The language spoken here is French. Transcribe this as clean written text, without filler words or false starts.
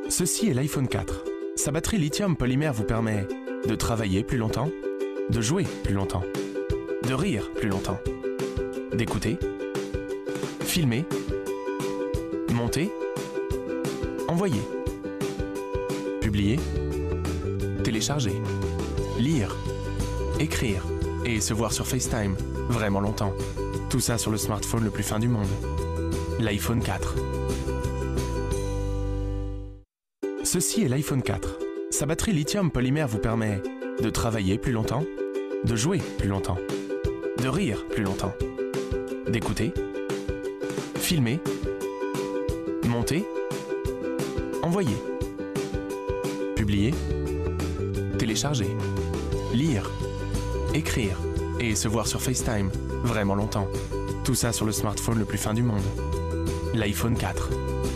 Ceci est l'iPhone 4. Sa batterie lithium polymère vous permet de travailler plus longtemps, de jouer plus longtemps, de rire plus longtemps, d'écouter, filmer, monter, envoyer, publier, télécharger, lire, écrire et se voir sur FaceTime vraiment longtemps. Tout ça sur le smartphone le plus fin du monde, l'iPhone 4. Ceci est l'iPhone 4. Sa batterie lithium polymère vous permet de travailler plus longtemps, de jouer plus longtemps, de rire plus longtemps, d'écouter, filmer, monter, envoyer, publier, télécharger, lire, écrire et se voir sur FaceTime vraiment longtemps. Tout ça sur le smartphone le plus fin du monde, l'iPhone 4.